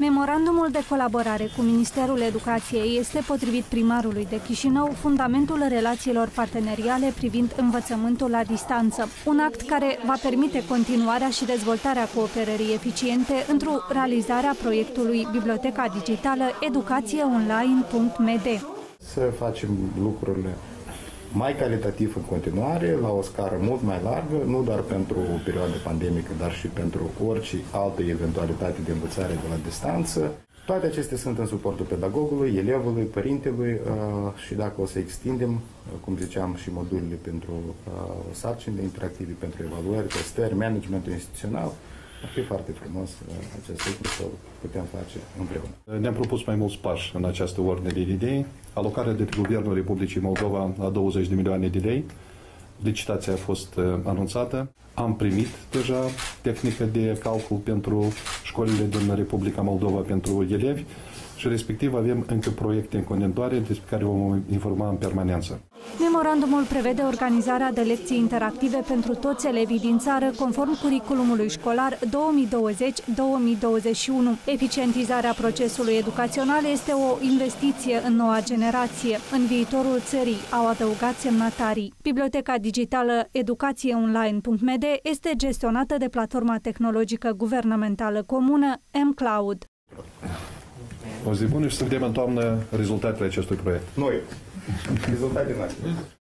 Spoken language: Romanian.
Memorandumul de colaborare cu Ministerul Educației este, potrivit primarului de Chișinău, fundamentul relațiilor parteneriale privind învățământul la distanță. Un act care va permite continuarea și dezvoltarea cooperării eficiente într-o realizarea proiectului Biblioteca Digitală educațieonline.md. Să facem lucrurile mai calitativ în continuare, la o scară mult mai largă, nu doar pentru o perioadă pandemică, dar și pentru orice altă eventualitate de învățare de la distanță. Toate acestea sunt în suportul pedagogului, elevului, părintelui și dacă o să extindem, cum ziceam, și modulele pentru sarcini interactive, pentru evaluări, testări, managementul instituțional, ar fi foarte frumos acest lucru să putem face împreună. Ne-am propus mai mulți pași în această ordine de idei. Alocarea de Guvernul Republicii Moldova a 20 de milioane de lei. Licitația a fost anunțată. Am primit deja tehnică de calcul pentru școlile din Republica Moldova pentru elevi și respectiv avem încă proiecte în continuare despre care vom informa în permanență. Memorandumul prevede organizarea de lecții interactive pentru toți elevii din țară, conform curiculumului școlar 2020-2021. Eficientizarea procesului educațional este o investiție în noua generație, în viitorul țării, au adăugat semnatarii. Biblioteca digitală educațieonline.md este gestionată de platforma tehnologică guvernamentală comună mCloud. O zi bună și să vedem în toamnă rezultatele acestui proiect. Noi, rezultatele noastre.